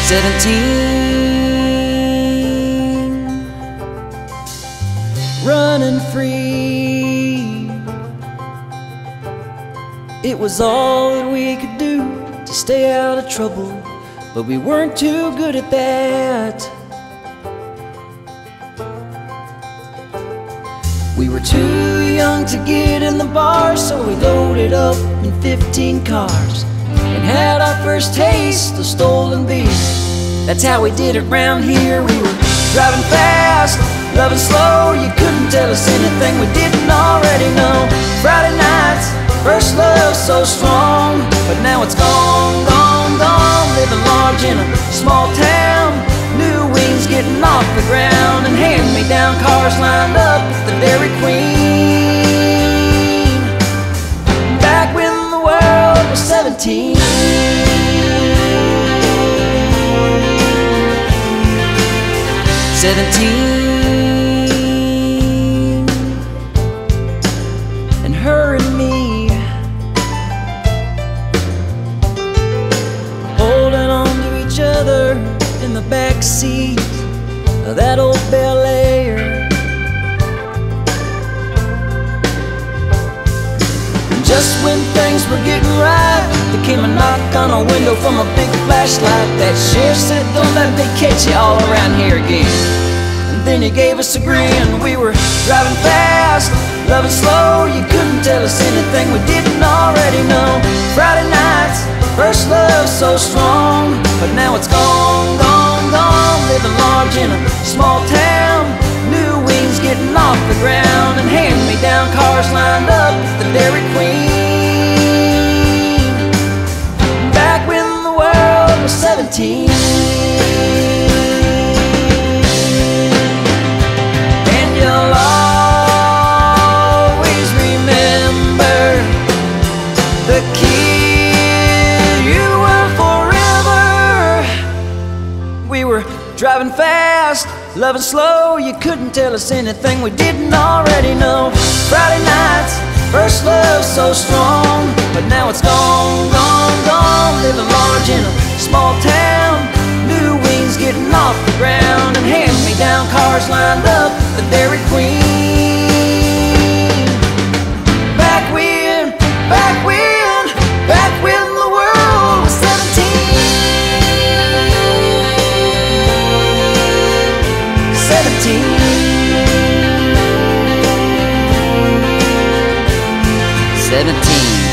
17, running free. It was all that we could do to stay out of trouble, but we weren't too good at that. We were too young to get in the bar, so we loaded up in 15 cars and had our first taste of stolen beer. That's how we did it round here. We were driving fast, loving slow. You couldn't tell us anything we didn't already know. Friday nights, first love so strong, but now it's gone, gone, gone. Living large in a small town, new wings getting off the ground, and hand-me-down cars lined up at the Dairy Queen. Back when the world was 17. 17, and her and me, holding on to each other in the back seat of that old Bel Air. And just when things were getting right, there came a knock on our window from a big flashlight. That sheriff said, "Don't let me catch you all around here again." And then he gave us a grin. We were driving fast, loving slow. You couldn't tell us anything we didn't already know. Friday nights, first love so strong, but now it's gone, gone, gone. Living large in a small town, new wings getting off the ground, and hand-me-down cars lined up at the Dairy Queen. Back when the world was 17. And you'll always remember the kid you were forever. We were driving fast, loving slow. You couldn't tell us anything we didn't already know. Friday nights, first love so strong, but now it's gone, gone, gone. Living large in a small town, new wings getting off the ground, and hand-me-down cars lined up at the Dairy Queen. Back when, back when, back when the world was 17. 17.